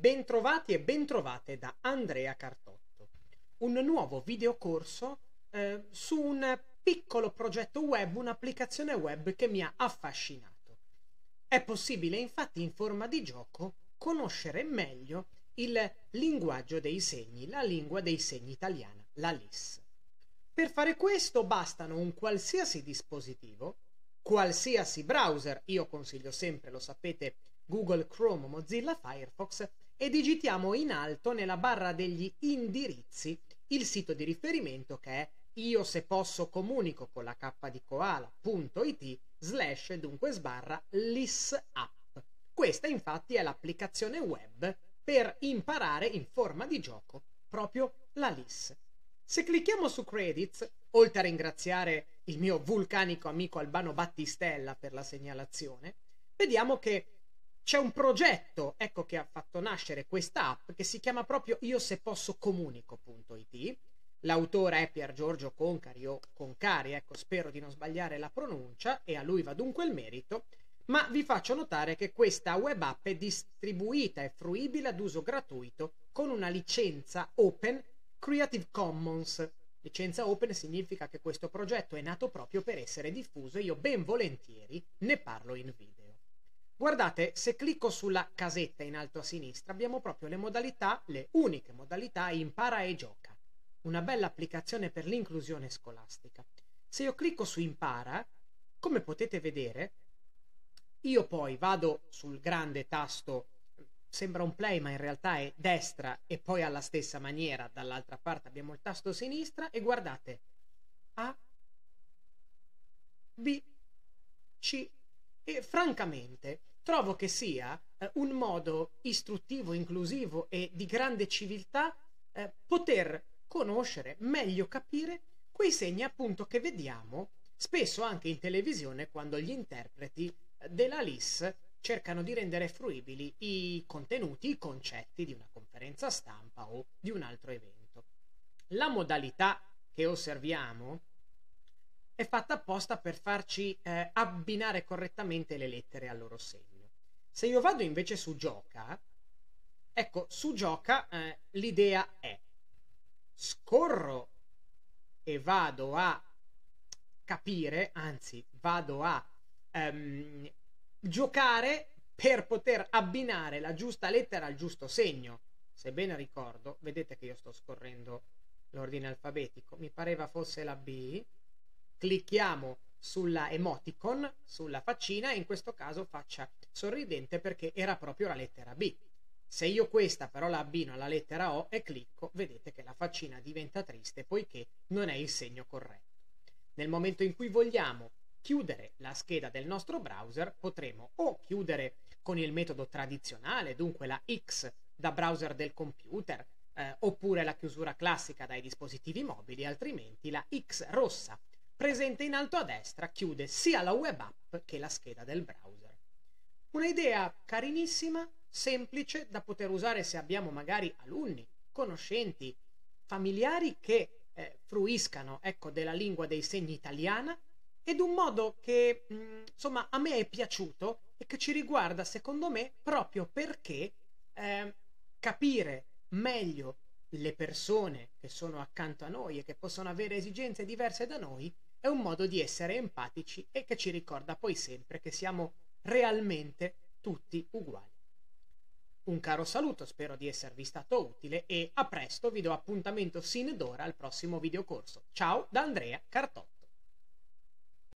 bentrovati e bentrovate da Andrea Cartotto. Un nuovo videocorso su un piccolo progetto web, un'applicazione web che mi ha affascinato. È possibile infatti in forma di gioco conoscere meglio il linguaggio dei segni, la lingua dei segni italiana, la LIS. Per fare questo bastano un qualsiasi dispositivo, qualsiasi browser, io consiglio sempre, lo sapete, Google Chrome, Mozilla Firefox, e digitiamo in alto nella barra degli indirizzi il sito di riferimento che è io se posso comunico con la K di koala.it / dunque sbarra LIS app. Questa infatti è l'applicazione web per imparare in forma di gioco proprio la LIS. Se clicchiamo su Credits, oltre a ringraziare il mio vulcanico amico Albano Battistella per la segnalazione, vediamo che c'è un progetto, ecco, che ha fatto nascere questa app che si chiama proprio io se posso comunico.it. L'autore è Pier Giorgio Concari o Concari, ecco, spero di non sbagliare la pronuncia e a lui va dunque il merito, ma vi faccio notare che questa web app è distribuita e fruibile ad uso gratuito con una licenza Open Creative Commons. Licenza Open significa che questo progetto è nato proprio per essere diffuso e io ben volentieri ne parlo in video. Guardate, se clicco sulla casetta in alto a sinistra abbiamo proprio le modalità, le uniche modalità impara e gioca. Una bella applicazione per l'inclusione scolastica. Se io clicco su impara, come potete vedere, io poi vado sul grande tasto, sembra un play ma in realtà è destra e poi alla stessa maniera dall'altra parte abbiamo il tasto sinistra e guardate A, B, C e francamente trovo che sia un modo istruttivo, inclusivo e di grande civiltà poter conoscere, meglio capire quei segni appunto che vediamo spesso anche in televisione quando gli interpreti della LIS cercano di rendere fruibili i contenuti, i concetti di una conferenza stampa o di un altro evento. La modalità che osserviamo è fatta apposta per farci abbinare correttamente le lettere al loro segno. Se io vado invece su gioca, ecco, su gioca l'idea è scorro e vado a capire, anzi vado a giocare per poter abbinare la giusta lettera al giusto segno. Se bene ricordo, vedete che io sto scorrendo l'ordine alfabetico, mi pareva fosse la B. Clicchiamo sulla emoticon, sulla faccina, e in questo caso faccia sorridente perché era proprio la lettera B. Se io questa però la abbino alla lettera O e clicco, vedete che la faccina diventa triste poiché non è il segno corretto. Nel momento in cui vogliamo chiudere la scheda del nostro browser, potremo o chiudere con il metodo tradizionale, dunque la X da browser del computer, oppure la chiusura classica dai dispositivi mobili, altrimenti la X rossa presente in alto a destra chiude sia la web app che la scheda del browser. Una idea carinissima, semplice, da poter usare se abbiamo magari alunni, conoscenti, familiari che fruiscano, ecco, della lingua dei segni italiana, ed un modo che insomma a me è piaciuto e che ci riguarda secondo me proprio perché capire meglio le persone che sono accanto a noi e che possono avere esigenze diverse da noi è un modo di essere empatici e che ci ricorda poi sempre che siamo realmente tutti uguali. Un caro saluto, spero di esservi stato utile e a presto, vi do appuntamento sin d'ora al prossimo videocorso. Ciao da Andrea Cartotto.